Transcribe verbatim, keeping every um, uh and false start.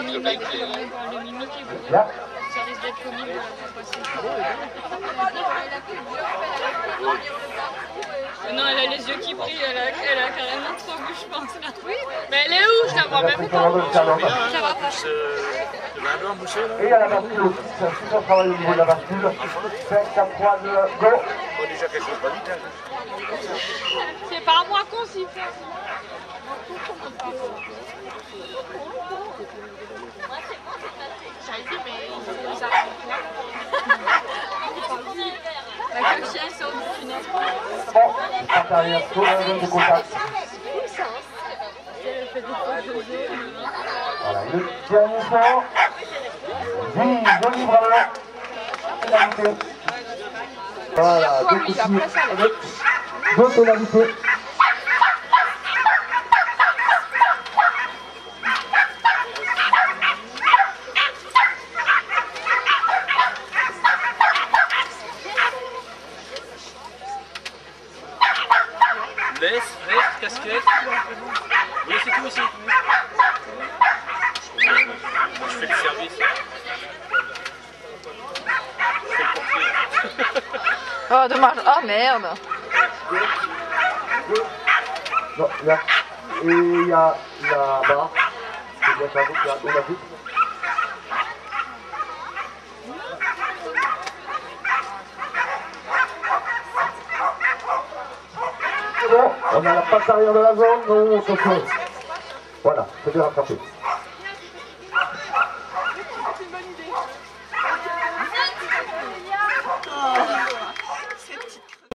mimique, le mimique est beau. Là. Ça risque d'être comique de la faire passer. Non, elle a les yeux qui brillent, elle a, elle a carrément trop bu, je pense. Là. Oui, mais elle est où? Je la vois même pas. Ça va pas. Et il y a la bascule aussi, c'est un super travail au niveau de la bascule. cinq, quatre, trois, deux, go. C'est pas moi qu'on s'y fait. La cochille sort du tunnel. Bon, passe arrière, sur la zone de contact. Voilà, le dernier sort. dix, joli bravo. Pénalité. Voilà, deux coups avec deux pénalités. Laisse, laisse, casquette. Oui, c'est tout ici. Je fais le service. Je fais le portier. Oh, dommage. Oh, merde. Non, là. Et il y a là-bas. C'est bien ça, il y a on a vu. Bon, on a la passe arrière de la zone, non, attention. Voilà, c'est bien rattrapé.